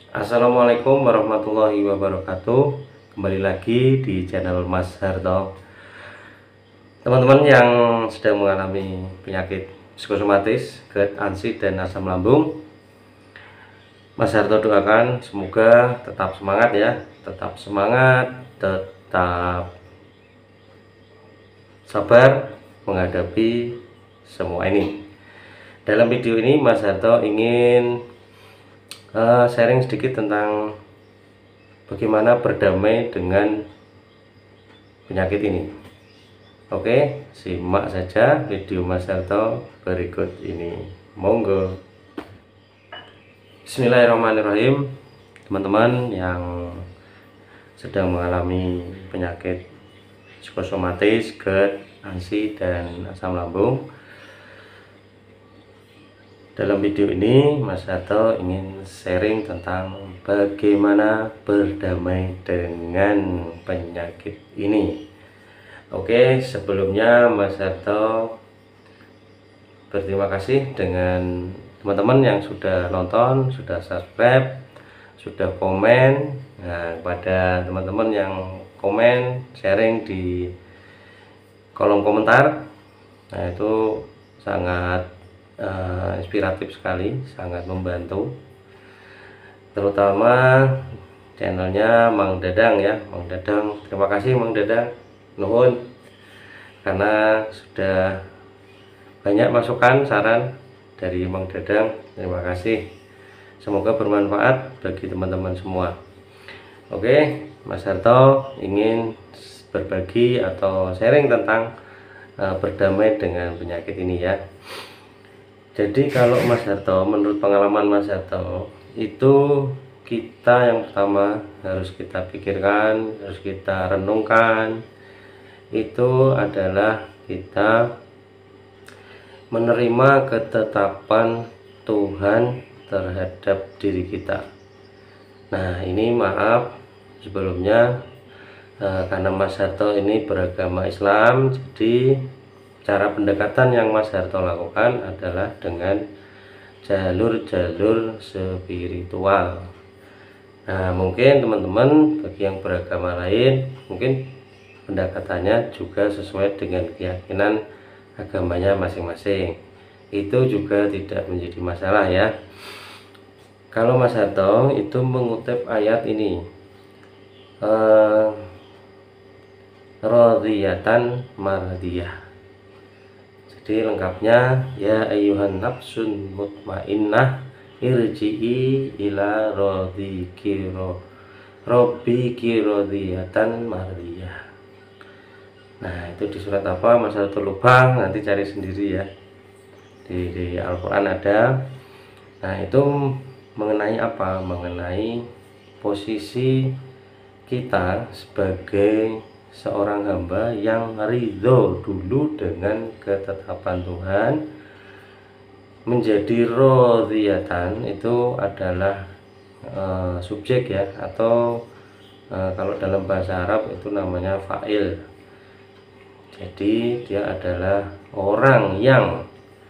Assalamualaikum warahmatullahi wabarakatuh. Kembali lagi di channel Mas Harto. Teman-teman yang sedang mengalami penyakit psikosomatis, GERD, ANSI, dan asam lambung, Mas Harto doakan semoga tetap semangat ya, tetap semangat, tetap sabar menghadapi semua ini. Dalam video ini Mas Harto ingin sharing sedikit tentang bagaimana berdamai dengan penyakit ini. Oke, simak saja video Mas Harto berikut ini. Monggo. Bismillahirrahmanirrahim. Teman-teman yang sedang mengalami penyakit psikosomatis, GERD, ANSI, dan asam lambung, dalam video ini Mas Harto ingin sharing tentang bagaimana berdamai dengan penyakit ini. Oke, sebelumnya Mas Harto berterima kasih dengan teman-teman yang sudah nonton, sudah subscribe, sudah komen. Nah, kepada teman-teman yang komen, sharing di kolom komentar, nah itu sangat inspiratif sekali, sangat membantu, terutama channelnya Mang Dadang ya. Mang Dadang, terima kasih Mang Dadang, nuhun, karena sudah banyak masukan saran dari Mang Dadang. Terima kasih, semoga bermanfaat bagi teman-teman semua. Oke, Mas Harto ingin berbagi atau sharing tentang berdamai dengan penyakit ini ya. Jadi kalau Mas Harto, menurut pengalaman Mas Harto, itu kita yang pertama harus kita pikirkan, harus kita renungkan, itu adalah kita menerima ketetapan Tuhan terhadap diri kita. Nah, ini maaf sebelumnya, karena Mas Harto ini beragama Islam, jadi cara pendekatan yang Mas Harto lakukan adalah dengan jalur-jalur spiritual. Nah, mungkin teman-teman bagi yang beragama lain, mungkin pendekatannya juga sesuai dengan keyakinan agamanya masing-masing. Itu juga tidak menjadi masalah ya. Kalau Mas Harto itu mengutip ayat ini, radiyatan mardiyah. Jadi lengkapnya, ya ayyuhan nafsun mutmainnah irji'i ila rabbiki radiyatan mardiyah. Nah, itu di surat apa Mas Harto lupa, nanti cari sendiri ya, di Al-Quran ada. Nah, itu mengenai apa? Mengenai posisi kita sebagai seorang hamba yang ridho dulu dengan ketetapan Tuhan, menjadi rodiyatan, itu adalah subjek ya, atau kalau dalam bahasa Arab itu namanya fa'il. Jadi dia adalah orang yang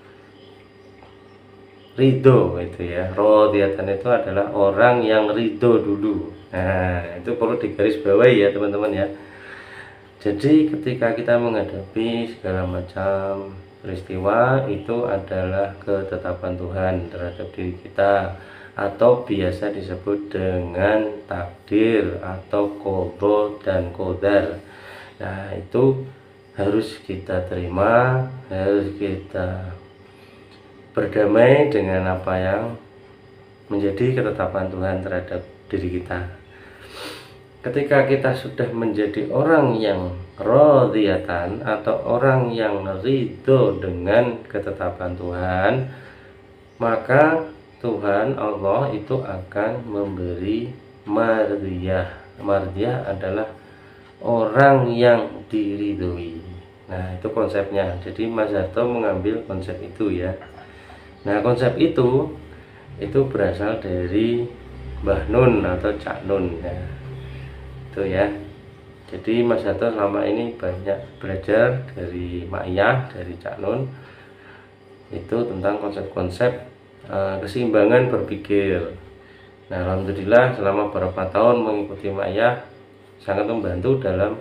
ridho, itu ya. Rodiyatan itu adalah orang yang ridho dulu. Nah, itu perlu digarisbawahi ya teman-teman ya. Jadi ketika kita menghadapi segala macam peristiwa, itu adalah ketetapan Tuhan terhadap diri kita, atau biasa disebut dengan takdir atau qada dan qadar. Nah, itu harus kita terima, harus kita berdamai dengan apa yang menjadi ketetapan Tuhan terhadap diri kita. Ketika kita sudah menjadi orang yang radiyatan atau orang yang ridho dengan ketetapan Tuhan, maka Tuhan Allah itu akan memberi mardiyah. Mardiyah adalah orang yang diridhoi. Nah, itu konsepnya. Jadi Mas Harto mengambil konsep itu ya. Nah, konsep itu berasal dari Mbah Nun atau Cak Nun ya. Itu ya. Jadi Mas Harto selama ini banyak belajar dari Ma'iyah, dari Cak Nun, itu tentang konsep-konsep keseimbangan berpikir. Nah, alhamdulillah selama beberapa tahun mengikuti Mak Yah sangat membantu dalam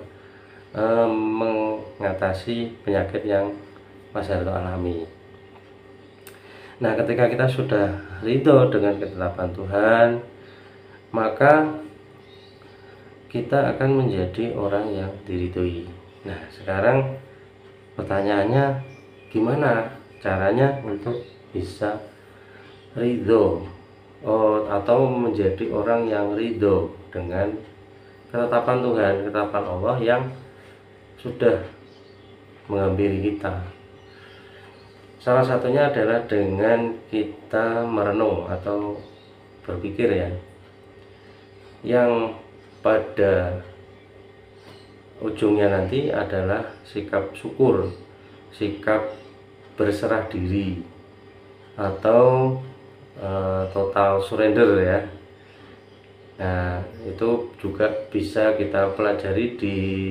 mengatasi penyakit yang Mas Harto alami. Nah, ketika kita sudah ridho dengan ketetapan Tuhan, maka kita akan menjadi orang yang diridhoi. Nah, sekarang pertanyaannya, gimana caranya untuk bisa ridho atau menjadi orang yang ridho dengan ketetapan Tuhan, ketetapan Allah yang sudah menghampiri kita? Salah satunya adalah dengan kita merenung atau berpikir ya, yang pada ujungnya nanti adalah sikap syukur, sikap berserah diri atau total surrender ya. Nah, itu juga bisa kita pelajari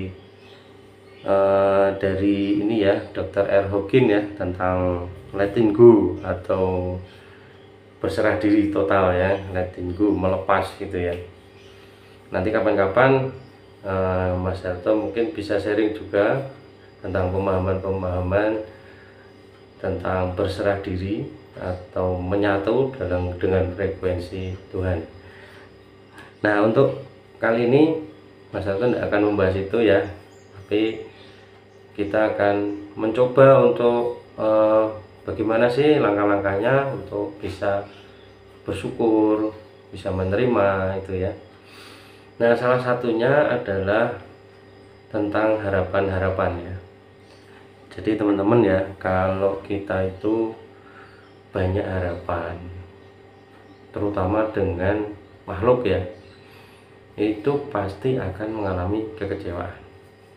dari ini ya, Dr. R. Hawkins ya, tentang letting go atau berserah diri total ya, letting go, melepas gitu ya. Nanti kapan-kapan Mas Harto mungkin bisa sharing juga tentang pemahaman-pemahaman tentang berserah diri atau menyatu dengan frekuensi Tuhan. Nah, untuk kali ini Mas Harto tidak akan membahas itu ya, tapi kita akan mencoba untuk bagaimana sih langkah-langkahnya untuk bisa bersyukur, bisa menerima itu ya. Nah, salah satunya adalah tentang harapan-harapan ya. Jadi teman-teman ya, kalau kita itu banyak harapan, terutama dengan makhluk ya, itu pasti akan mengalami kekecewaan.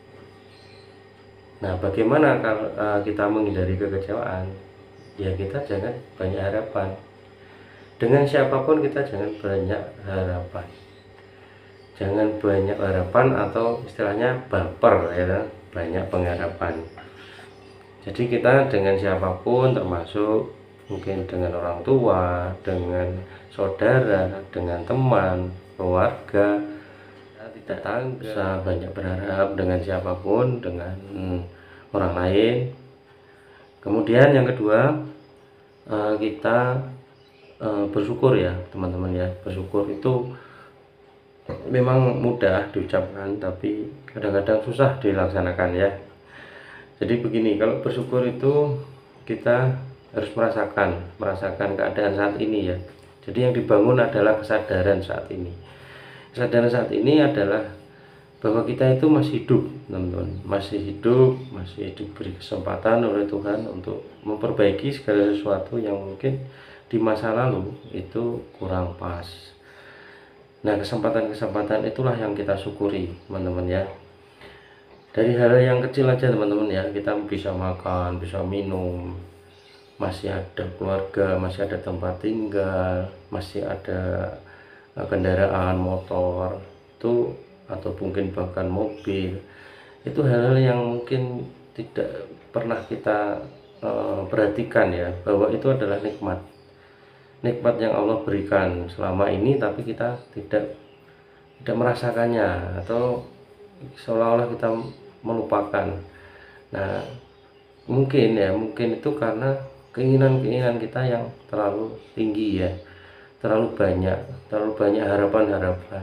Nah, bagaimana kalau kita menghindari kekecewaan? Ya, kita jangan banyak harapan. Dengan siapapun kita jangan banyak harapan. Jangan banyak harapan atau istilahnya baper ya, banyak pengharapan. Jadi kita dengan siapapun, termasuk mungkin dengan orang tua, dengan saudara, dengan teman, keluarga, tidak bisa banyak berharap dengan siapapun, dengan orang lain. Kemudian yang kedua, kita bersyukur ya teman-teman ya. Bersyukur itu memang mudah diucapkan, tapi kadang-kadang susah dilaksanakan ya. Jadi begini, kalau bersyukur itu kita harus merasakan keadaan saat ini ya. Jadi yang dibangun adalah kesadaran saat ini. Kesadaran saat ini adalah bahwa kita itu masih hidup, teman-teman, masih diberi kesempatan oleh Tuhan untuk memperbaiki segala sesuatu yang mungkin di masa lalu itu kurang pas. Nah, kesempatan-kesempatan itulah yang kita syukuri, teman-teman ya. Dari hal yang kecil aja teman-teman ya, kita bisa makan, bisa minum, masih ada keluarga, masih ada tempat tinggal, masih ada kendaraan motor itu, atau mungkin bahkan mobil. Itu hal-hal yang mungkin tidak pernah kita perhatikan ya, bahwa itu adalah nikmat yang Allah berikan selama ini, tapi kita tidak merasakannya, atau seolah-olah kita melupakan. Nah, mungkin itu karena keinginan kita yang terlalu tinggi ya, terlalu banyak harapan-harapan,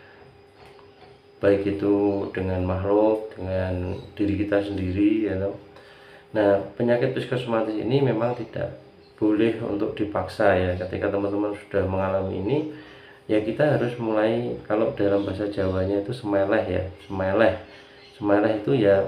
baik itu dengan makhluk, dengan diri kita sendiri ya. Nah, penyakit psikosomatis ini memang tidak boleh untuk dipaksa ya. Ketika teman-teman sudah mengalami ini ya, kita harus mulai, kalau dalam bahasa Jawanya itu semeleh ya, semeleh itu ya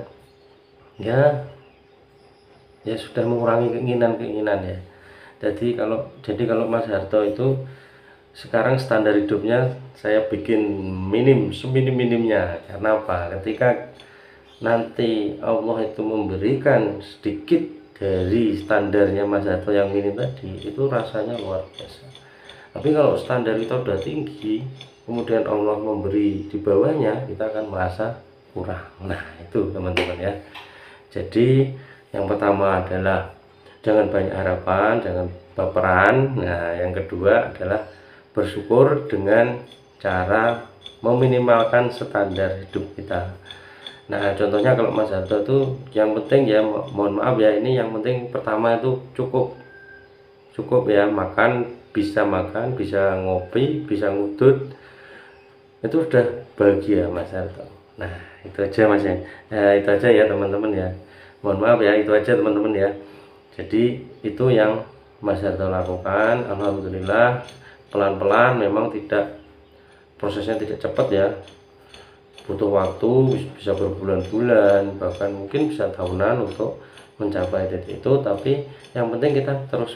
sudah mengurangi keinginan ya. Jadi kalau Mas Harto itu sekarang standar hidupnya saya bikin seminim-minimnya. Karena apa? Ketika nanti Allah itu memberikan sedikit dari standarnya Mas Harto yang minim tadi, itu rasanya luar biasa. Tapi kalau standar kita udah tinggi, kemudian Allah memberi di bawahnya, kita akan merasa kurang. Nah, itu teman-teman ya. Jadi yang pertama adalah jangan banyak harapan, jangan baperan. Nah, yang kedua adalah bersyukur dengan cara meminimalkan standar hidup kita. Nah contohnya kalau Mas Harto tuh yang penting ya, mohon maaf ya, ini yang penting pertama itu cukup ya, makan, bisa ngopi, bisa ngudut, itu udah bahagia Mas Harto. Nah itu aja Mas ya, itu aja ya teman-teman ya, mohon maaf ya, itu aja teman-teman ya. Jadi itu yang Mas Harto lakukan, alhamdulillah pelan-pelan, memang prosesnya tidak cepat ya, butuh waktu, bisa berbulan-bulan, bahkan mungkin bisa tahunan untuk mencapai titik itu. Tapi yang penting kita terus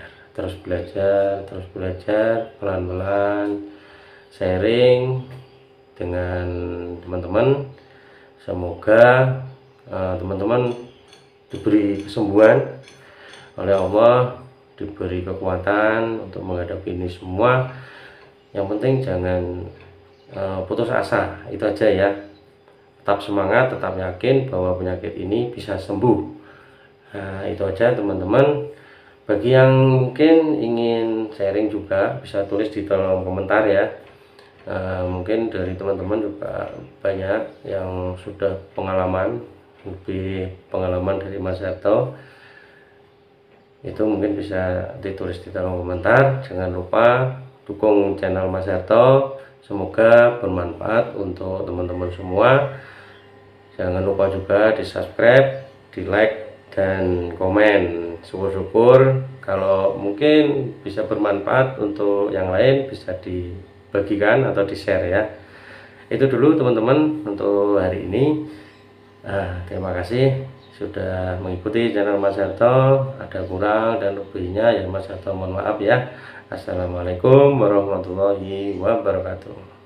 belajar pelan-pelan, sharing dengan teman-teman. Semoga teman-teman diberi kesembuhan oleh Allah, diberi kekuatan untuk menghadapi ini semua. Yang penting jangan putus asa, itu aja ya. Tetap semangat, tetap yakin bahwa penyakit ini bisa sembuh. Nah itu aja teman-teman. Bagi yang mungkin ingin sharing juga bisa tulis di kolom komentar ya. Mungkin dari teman-teman juga banyak yang sudah lebih pengalaman dari Mas Harto, itu mungkin bisa ditulis di kolom komentar. Jangan lupa dukung channel Mas Harto, semoga bermanfaat untuk teman-teman semua. Jangan lupa juga di subscribe, di like, dan komen. Syukur-syukur kalau mungkin bisa bermanfaat untuk yang lain, bisa dibagikan atau di share ya. Itu dulu teman-teman untuk hari ini. Terima kasih sudah mengikuti channel Mas Harto. Ada kurang dan lebihnya ya Mas Harto mohon maaf ya. Assalamualaikum warahmatullahi wabarakatuh.